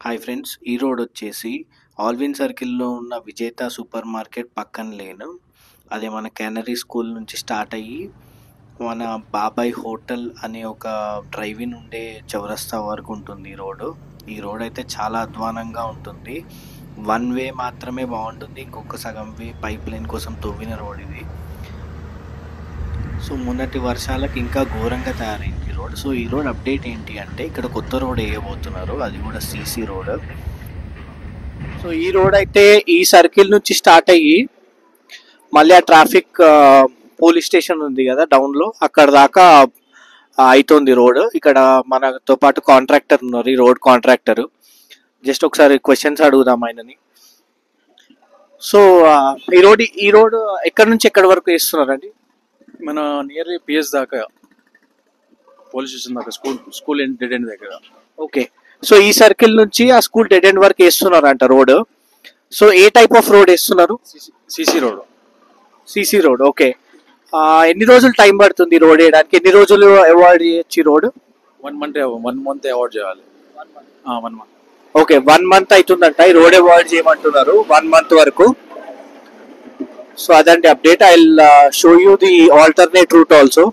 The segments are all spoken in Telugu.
హాయ్ ఫ్రెండ్స్, ఈ రోడ్ వచ్చేసి ఆల్విన్ సర్కిల్లో ఉన్న విజేత సూపర్ మార్కెట్ పక్కన లేను. అదే మన కెనరీ స్కూల్ నుంచి స్టార్ట్ అయ్యి మన బాబాయ్ హోటల్ అనే ఒక డ్రైవిన్ ఉండే చౌరస్తా వరకు ఉంటుంది ఈ రోడ్డు. ఈ రోడ్ అయితే చాలా అధ్వానంగా ఉంటుంది. వన్ వే మాత్రమే బాగుంటుంది, ఇంకొక సగం వే పైప్ లైన్ కోసం తవ్విన రోడ్ ఇది. సో మొన్నటి వర్షాలకు ఇంకా ఘోరంగా తయారైంది ఈ రోడ్. సో ఈ రోడ్ అప్డేట్ ఏంటి అంటే ఇక్కడ కొత్త రోడ్ వేయబోతున్నారు, అది కూడా సీసీ రోడ్. సో ఈ రోడ్ అయితే ఈ సర్కిల్ నుంచి స్టార్ట్ అయ్యి మళ్ళీ ఆ ట్రాఫిక్ పోలీస్ స్టేషన్ ఉంది కదా డౌన్లో, అక్కడ దాకా అవుతుంది రోడ్. ఇక్కడ మనతో పాటు కాంట్రాక్టర్ ఉన్నారు, ఈ రోడ్ కాంట్రాక్టర్. జస్ట్ ఒకసారి క్వశ్చన్స్ అడుగుదాం ఆయనని. సో ఈ రోడ్ ఎక్కడి నుంచి ఎక్కడి వరకు వేస్తున్నారండి? మన నియర్లీ పిఎస్ దాకా, పోలీస్ స్టేషన్ దాకా, స్కూల్ డెడ్ ఎండ్ దగ్గర. ఓకే, సో ఈ సర్కిల్ నుంచి ఆ స్కూల్ డెడ్ ఎండ్ వరకు వేస్తున్నారంట రోడ్. సో ఏ టైప్ ఆఫ్ రోడ్ వేస్తున్నారు? CC road. CC road. Okay, ఎన్ని రోజులు టైం పడుతుంది రోడ్ వేయడానికి? ఎన్ని రోజులు అవాయిడ్ చేయొచ్చు ఈ రోడ్? 1 మంత్ అవాయిడ్ చేయాలి. 1 మంత్. ఓకే, 1 మంత్ అవుతుందంట ఈ రోడ్ అవాయిడ్ చేయమంటున్నారు, 1 మంత్ వరకు. సో అదండి update. I will show you the alternate route also.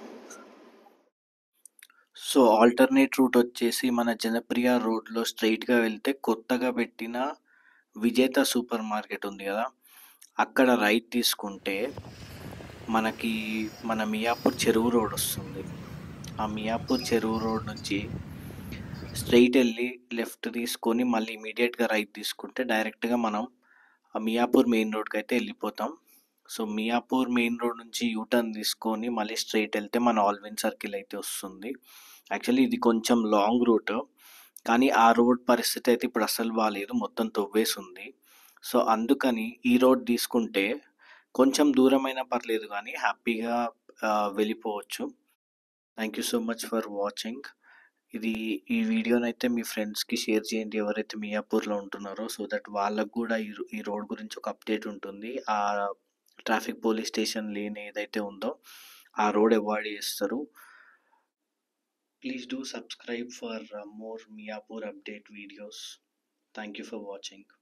So alternate route వచ్చేసి మన జనప్రియ రోడ్లో స్ట్రైట్గా వెళ్తే కొత్తగా పెట్టిన విజేత సూపర్ మార్కెట్ ఉంది కదా, అక్కడ రైట్ తీసుకుంటే మనకి మన మియాపూర్ చెరువు రోడ్ వస్తుంది. ఆ మియాపూర్ చెరువు రోడ్ నుంచి స్ట్రైట్ వెళ్ళి లెఫ్ట్ తీసుకొని మళ్ళీ ఇమీడియట్గా రైట్ తీసుకుంటే డైరెక్ట్గా మనం ఆ మియాపూర్ మెయిన్ రోడ్కి అయితే వెళ్ళిపోతాం. సో మియాపూర్ మెయిన్ రోడ్ నుంచి యూటర్న్ తీసుకొని మళ్ళీ స్ట్రైట్ వెళ్తే మన ఆల్విన్ సర్కిల్ అయితే వస్తుంది. యాక్చువల్లీ ఇది కొంచెం లాంగ్ రూట్, కానీ ఆ రోడ్ పరిస్థితి అయితే ఇప్పుడు అసలు బాగాలేదు, మొత్తం తవ్వేసి ఉంది. సో అందుకని ఈ రోడ్ తీసుకుంటే కొంచెం దూరమైనా పర్లేదు కానీ హ్యాపీగా వెళ్ళిపోవచ్చు. Thank you so much for watching. ఈ వీడియోనైతే మీ ఫ్రెండ్స్కి షేర్ చేయండి ఎవరైతే మియాపూర్లో ఉంటున్నారో, సో దట్ వాళ్ళకు కూడా ఈ రోడ్ గురించి ఒక అప్డేట్ ఉంటుంది. ఆ ట్రాఫిక్ పోలీస్ స్టేషన్ లేని ఏదైతే ఉందో ఆ రోడ్ అవాయిడ్ చేస్తారు. Please do subscribe for more Miyapur update videos. Thank you for watching.